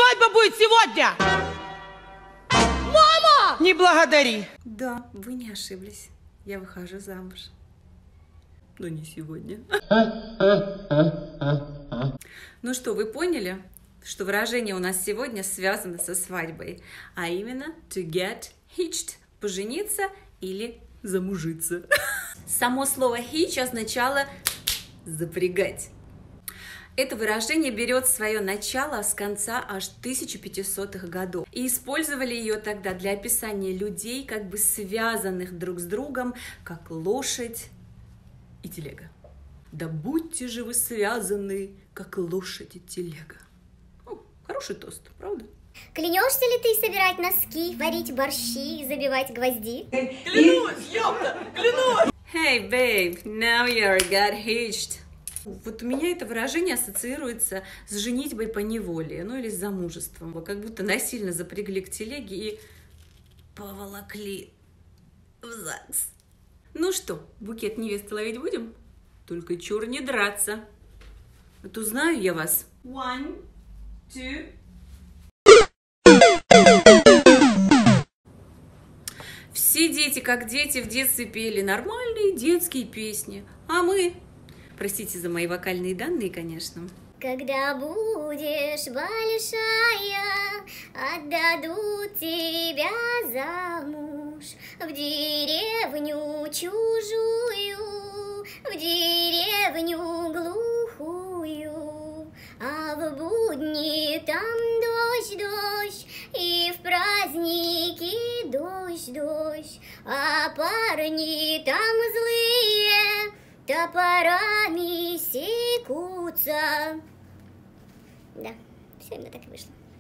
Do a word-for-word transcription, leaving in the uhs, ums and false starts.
свадьба будет сегодня! Мама! Не благодари. Да, вы не ошиблись. Я выхожу замуж. Но не сегодня. Ну что, вы поняли, что выражение у нас сегодня связано со свадьбой, а именно to get hitched – пожениться или замужиться. Само слово hitch означало запрягать. Это выражение берет свое начало с конца аж тысяча пятисотых годов. И использовали ее тогда для описания людей, как бы связанных друг с другом, как лошадь и телега. Да будьте же вы связаны, как лошадь и телега. Ну, хороший тост, правда? Клянешься ли ты собирать носки, варить борщи и забивать гвозди? Клянусь, ёпта, клянусь! Hey, babe, now you're got hitched. Вот у меня это выражение ассоциируется с женитьбой по неволе, ну или с замужеством. Как будто насильно запрягли к телеге и поволокли в ЗАГС. Ну что, букет невесты ловить будем? Только чур не драться. А то знаю я вас. One, two. Все дети, как дети, в детстве пели нормальные детские песни. А мы... Простите за мои вокальные данные, конечно. Когда будешь большая, отдадут тебя замуж в деревню чужую, в деревню глухую. А в будни там дождь, дождь, и в праздники дождь, дождь, а парни там злые топорами секутся. Да, все именно так и вышло.